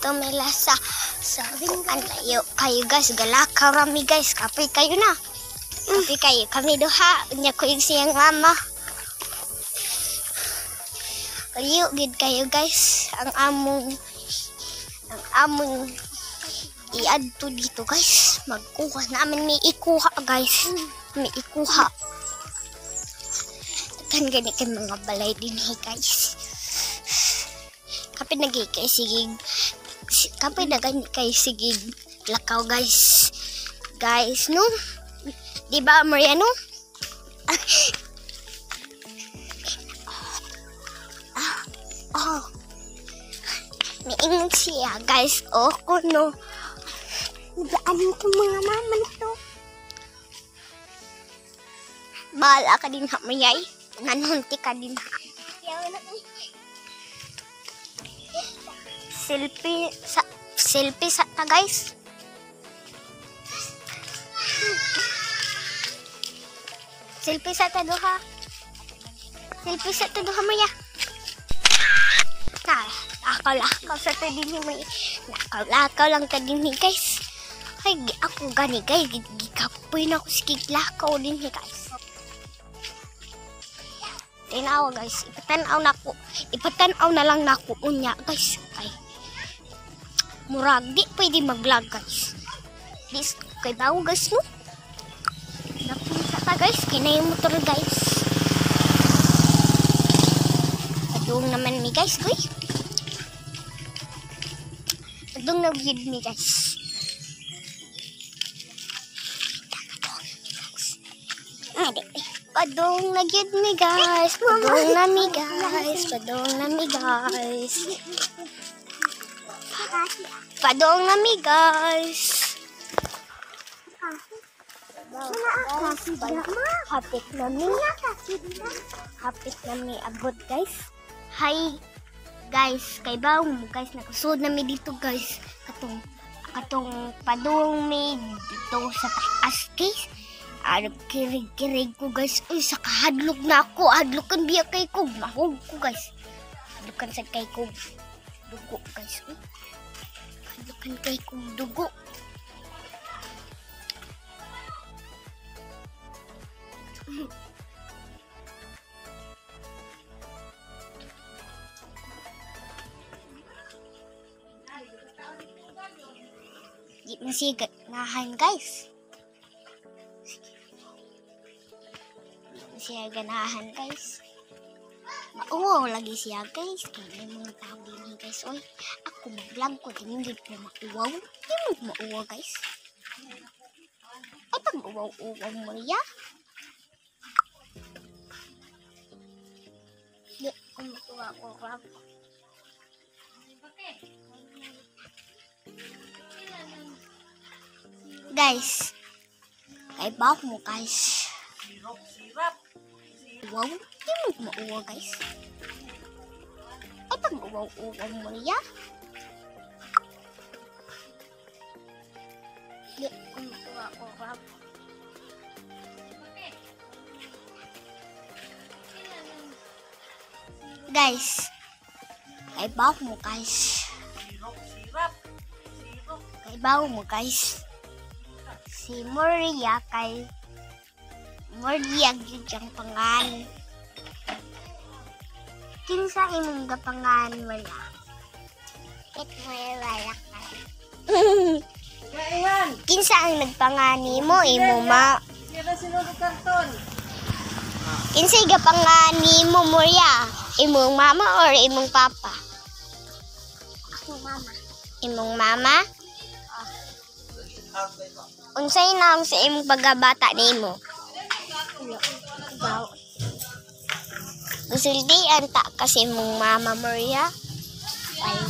dito may lasa. So, ang layo kayo guys. Galakaw rami guys. Kapoy kayo na. Kapoy kayo. Kami duha. Unya ko yung siyang mama. Layo gid kayo guys. Ang among iadto dito guys. Magkuha namin. May ikuha guys. May ikuha. Kan gani kay mga balay din guys. Kapit nagay kay sigig. Kapit nagay kay sigig lakaw guys. Guys, no? Di ba Maria, no? Oh. Miingon siya guys. Oh, kuno. Ano itong mga maman to? Bahala ka din ha, Mayay. Nanunti ka din ha. Selfie sa ta guys. Selfie sa ta duha. Selfie sa ta duha Maya. Lakaw sa ta din may. Lakaw lang ta din guys. Ay ako gani guys. Gikapoy na ako sige lakaw din guys. Tinawa guys. Ipatanaw na lang nako unya guys. Ay. Murag di pwede mag-vlog guys. This kay bawo guys no. Napunta ta guys kinay motor guys. Adung naman mi guys goy. Adung na gid mi guys. Ade. Padung na gid mi guys. Padung na mi guys. Padung na mi guys. Padung na mi guys. Hapit na mi. Hapit na mi abot guys. Hi guys. Kay bawo mo guys. Nakusod na mi dito guys. Katong padung mi dito sa taas guys. Kirig-kirig ko guys. Uy, sa kahadlok na ako. Hadlokan biya kay ko. Mahog ko guys. Hadlokan sa kay ko. Dugo guys. Uy. Hadlokan kay ko. Dugo. Di masigat nahan guys. Siya ganahan guys. Mauwaw lagi siya guys. Kaya may mga tao din guys. Oy, ako mag-vlog ko. Tingin ko mauwaw. Hindi mo mauwaw guys. Ay pag uwaw-uwaw mo ya. Hindi ko mauwaw-uwaw. Guys. Ay bak mo guys. Wow, di mo mauwa guys. Ay pag uwaw-uwaw mo ya. Di ko mauwa-uwaw. Guys, kay bawo mo guys. Kay bawo mo guys. Si Maria kay Maria gyud ang pangan. Kinsa imong gapangan wala? Ket wala ka. Kinsa ang nagpangani mo imo ma? Sinunod karton. Kinsa gapangani mo Maria? Imong mama or imong papa? Akong mama. Imong mama? Unsay naam sa imong pagkabata nimo? Gusuldian ta kasi mong mama Maria. Ay.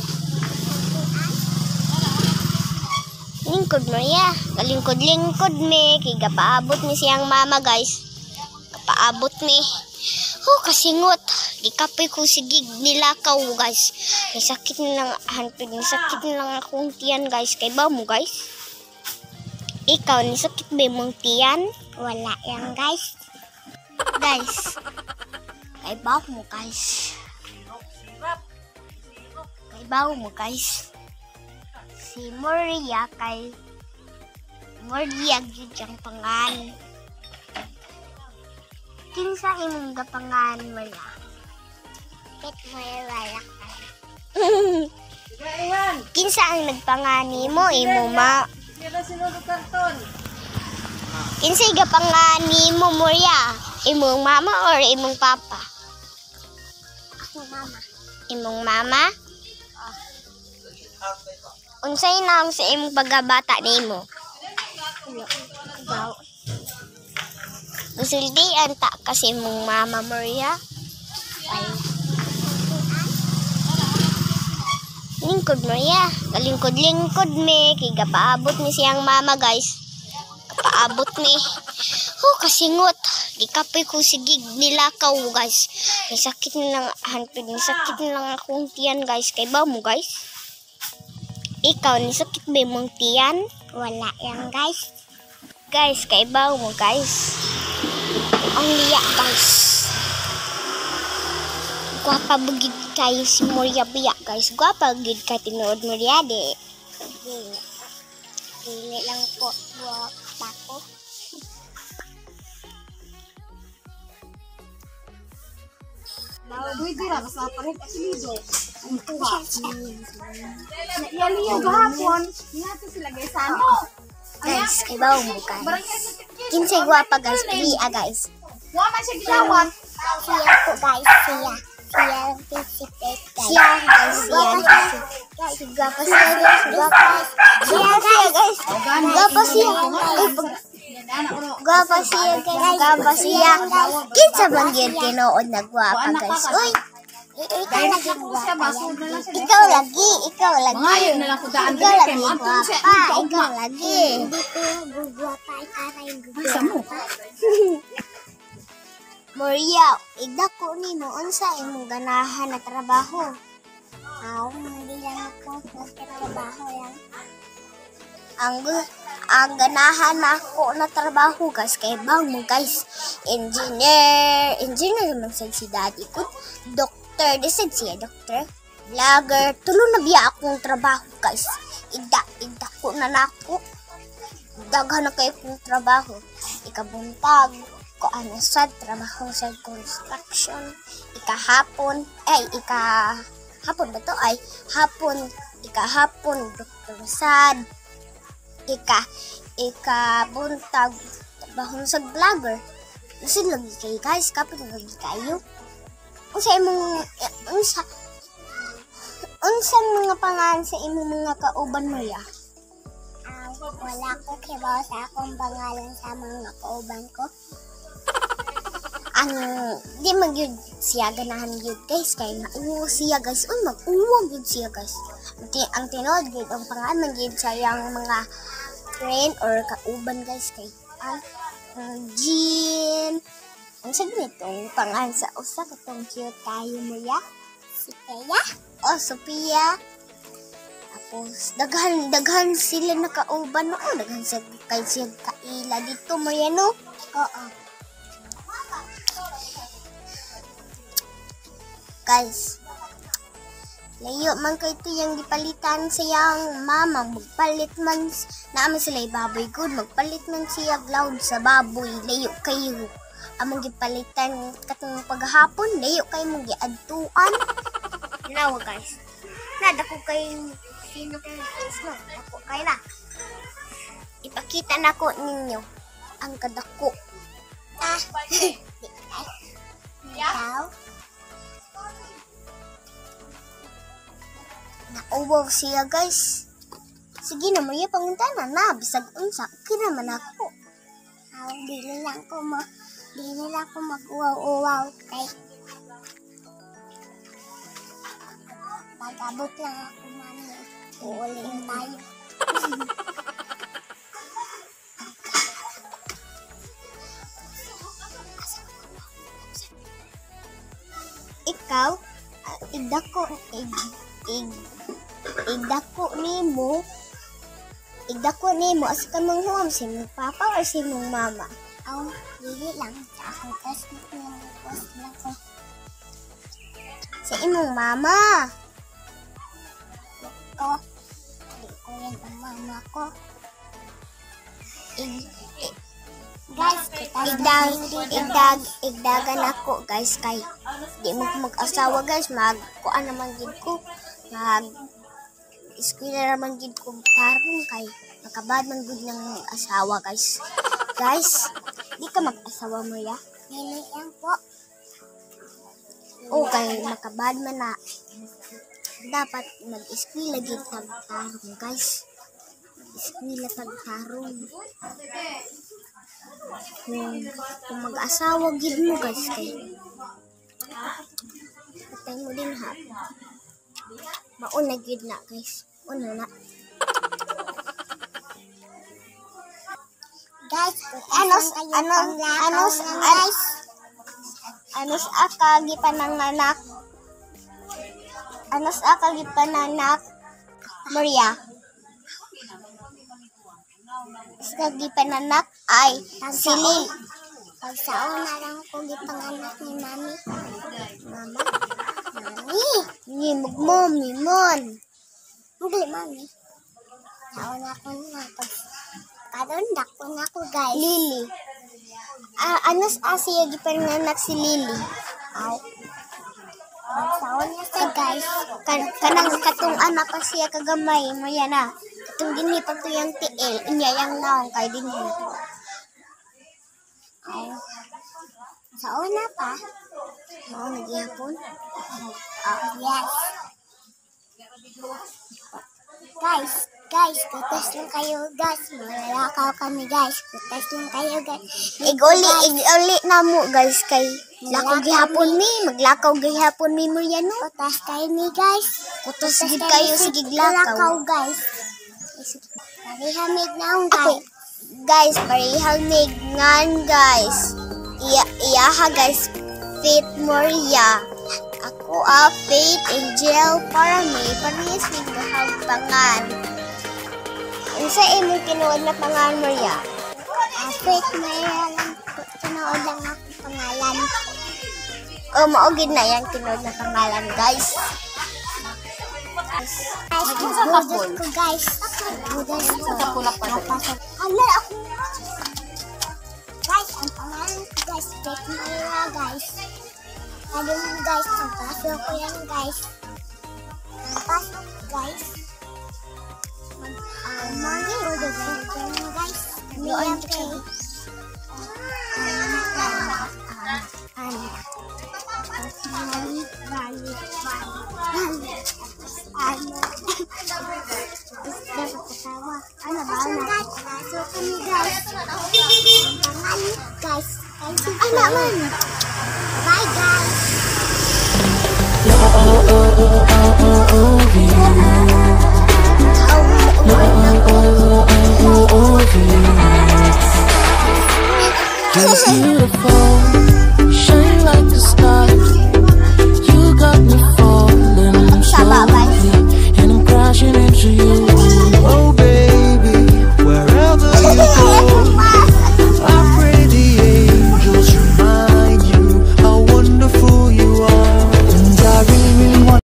Lingkod Maria. Kalingkod-lingkod me. Kaya kapaabot ni siyang mama guys. Kapaabot me. Oh, kasingot. Gikapoy ko sigig nilakaw guys. Kay sakit nilang hantod. Sakit nilang akong tiyan guys. Kay ba mo guys? Ikaw, ni sakit ba mong tiyan? Wala yan guys. Guys. Kay bawo mo guys. Kay bawo mo guys. si Moria kay Moria gyud ang pangan. Kinsa imong gapangan Moria? Pet Moria ka. Gaiwan. Kinsa ang nagpangani mo imo ma? Sila sinulog kanton. Kinsa gapangani mo Moria? Imong mama or imong papa? Ako mama. Imong mama? Unsay naam sa imong pagkabata nimo? Daw. Musuldian ta kasi imong mama Moria. Ay. Lingkod Moria. Kalingkod-lingkod me. Kaya gapaabot ni siyang mama guys. Gapaabot me. Kasingot. Gikapoy ko sigig nilakaw guys. May sakit nilang hantod. May sakit nilang akong tiyan guys. Kay ba mo guys? Ikaw, ni sakit ba mong tiyan? Wala yan guys. Guys, kay ba mo guys? Ang liya guys. Guwapa bugid kayo si Moria biya guys. Guwapa bugid ka tinuod Moria de. Dili lang po. Guwapa ko. Pwede ra sa palit asilido. Ang tuwa. Yan yung gahapon. Nato sila guys ano. Guys, kay ba mo guys? Kinsay guwapa guys. Piliya guys. Wa man siya gilawat. Siya po guys. Siya. Siya ang participate guys. Siya guys. Siya ang participate. Guwapa siya guys. Guwapa siya guys. Guwapa siya. Guwapa siya guys. Guwapa siya. Kinsa bang yun tinood na guwapa guys? Uy! Dahil nagsapo siya, basod na lang siya. Ikaw lagi. Ikaw lagi. Mangayon na lang ko daan. Ikaw lagi Kaya guwapa. antun siya. Ikaw lagi. Hindi ko guwapa. Ikaray Sa mo? Moria, igdako ni mo unsa imong ganahan na trabaho? Hindi lang ako magtrabaho yan. Ang ganahan ako na trabaho guys kay bang mo guys. Engineer man sad si daddy ko. Doctor, disad siya doctor. Vlogger, tulo na biya akong trabaho guys. Igda ko na nako. Daghan na kay kong trabaho. Ikabuntag ko ano sad trabaho sa construction. Ikahapon ba to ay ikahapon doktor sad. Ikabuntag trabaho sa vlogger. Kasi lagi kayo guys, kapag lagi kayo. Unsang mga pangalan sa imong mga kauban mo ya? Wala ko kibaw sa akong pangalan sa mga kauban ko. Di magyud siya ganahan yun guys kay nauwo siya guys. Mag-uwag yun siya guys. Ang tinod yun ang pangalan yun sa yung mga friend or kauban guys kay Jean. Ang sabi nitong pangalan sa usa katong cute kayo mo ya? Si Teya? O Sophia. Tapos daghan sila na kauban no. Daghan siya kay siya kaila dito mo yan no? Oo. Guys, layo man kay ito yung gipalitan siyang mama. Magpalit man, naman sila baboy good. Magpalit man siya loud sa baboy. Layo kayo. Among gipalitan katong paghapon. Layo kayo mong giadtuan. Now guys, nadako kayo sino kayo guys no? Dako kayo na. Ipakita na ko ninyo ang kadako. Ikaw? Nauwaw siya guys. Sige na mo yung pangutanan na. Bisag unsa. Okay naman ako. Dili lang ko mag-uwaw-uwaw. Kay mag-abot lang ako mami. Uuling tayo. Ikaw, igdako nimo as ka mong huwam si mong papa or si mong mama? Dili lang sa akong kasnit lang ko. Sa imong mama? Di ko ako. Guys, igdagan ako guys kay di mo mag-asawa guys, magkuan naman gid ko, eskwela naman gid ko tarong kay makabad man gud ng asawa guys. Guys, di ka mag-asawa mo ya? Dili yan po. Okay, makabad man na dapat mag-eskwela gid tag tarong guys. Eskwela tag tarong. Kung mag-asawa gid mo guys kay patay mo din ha. Mauna gid na guys. Una na. Guys, anos akagi pananganak. Anos akagi panganak Maria. Sa gipananak ay si Lil. Pagsaon na lang ko gipanganak ni Mami. Mama. Mami. Ni mugmom ni mon. Hindi Mami. Saon na ko na pag karon dako na ko guys. Lili. Anos asiya gipanganak si Lili. Ay. Pagsaon niya sa guys. Kanang katong anak pa siya kagamay mo yan na. Itong dinhi pag to yung tiil, inyayang naong kay dinhi. Ay. Sa una pa. Oo, nagyapon. Yes. Guys, kutas lang kayo guys. Malalakaw kami guys. Kutas lang kayo guys. Iguli na mo guys kay lakaw gihapon mi. Maglakaw gihapon mi mo yan no. Kutas kayo mi guys. Kutas gid kayo sige lakaw guys. Parihamig na guys. Guys, parihamig ngan guys. Iyaha guys. Faith Moria. Ako Faith Angel para may parehas may pangan. Ano sa imong tinuod na pangalan Moria? Faith Moria lang. Tinuod lang ako pangalan. Maugid na yan tinuod na pangalan guys. Magbudas ko guys. Magbudas ko. Hala ako. Guys, ang pangalan ko guys. Faith Moria guys. Ano mo guys. Ang paso ko yan guys. Ang paso ko guys. Mami, order ko yan guys. Ano kay Bye guys. You're beautiful, shine like a star.